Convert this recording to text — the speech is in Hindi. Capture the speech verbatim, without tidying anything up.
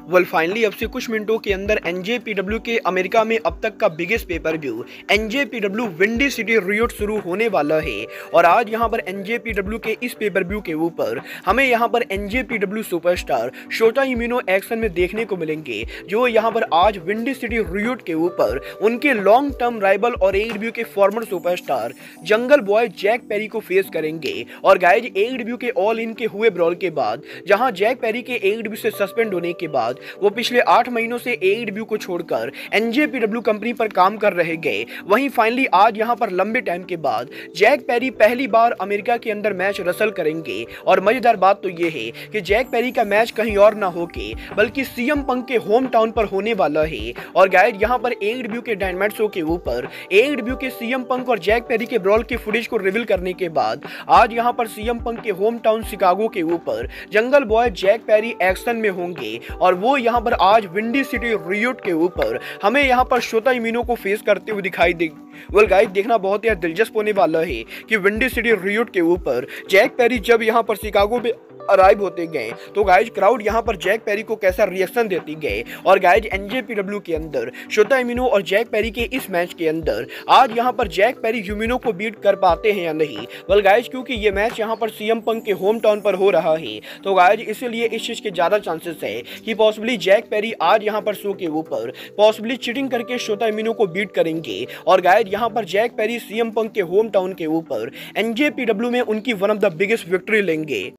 वेल फाइनली अब से कुछ मिनटों के अंदर एनजेपीडब्ल्यू के अमेरिका में अब तक का biggest pay per view NJPW Windy City Riot शुरू होने वाला है। और आज यहां पर एनजेपीडब्ल्यू के इस पेपर व्यू के ऊपर हमें यहां पर NJPW superstar Shota Umino action में देखने को मिलेंगे, जो यहां पर आज विंडी सिटी रियोट के ऊपर उनके लॉन्ग टर्म राइवल और एडब्ल्यू के former superstar Jungle Boy Jack Perry को फेस करेंगे। और गाइज एडब्ल्यू के ऑल इन के हुए ब्रॉल के बाद जहां जैक पेरी के एडब्ल्यू से सस्पेंड होने के बाद वो पिछले आठ महीनों से एडब्ल्यू को छोड़कर एनजेपीडब्ल्यू कंपनी पर काम कर रहे गए, वहीं फाइनली आज यहां पर लंबे टाइम के बाद जैक पेरी पहली बार अमेरिका के अंदर मैच रसल करेंगे। और मजेदार बात तो ये है कि जैक पेरी का मैच कहीं और ना होके बल्कि सीएम पंक के होम टाउन पर होने वाला है। और गाइस यहां पर एडब्ल्यू के डायनामाइट शो के ऊपर एडब्ल्यू के सीएम पंक और जैक पेरी के ब्रॉल के फुटेज को रिवील करने के बाद आज यहां पर सीएम पंक के होम टाउन शिकागो के ऊपर Jungle Boy Jack Perry action में होंगे। और वो यहां पर आज विंडी सिटी रियोट के ऊपर हमें यहां पर शोटा इम्यूनो को फेस करते हुए दिखाई देगी। वेल गाइस देखना बहुत ही दिलचस्प होने वाला है कि विंडी सिटी रियोट के ऊपर जैक पेरी जब यहां पर शिकागो में अराइव होते गए तो गाइज क्राउड यहां पर जैक पेरी को कैसा रिएक्शन देती गए। और गाइज एनजेपीडब्ल्यू के अंदर शोटा इम्यूनो और जैक पेरी के इस मैच के अंदर आज यहां पर जैक पेरी यूमिनो को बीट कर पाते हैं या नहीं। वेल गाइज क्योंकि ये मैच यहां पर सीएम पंक के होम टाउन पर हो रहा है तो गाइज इसीलिए इस चीज के ज्यादा चांसेस है कि पॉसिबली जैक पेरी आज यहां पर शो के ऊपर पॉसिबली चीटिंग करके शोटा इम्यूनो को बीट करेंगे। और गाइज यहां पर जैक पेरी सीएम पंक के होम टाउन के ऊपर एनजेपीडब्ल्यू में उनकी one of the biggest victory लेंगे।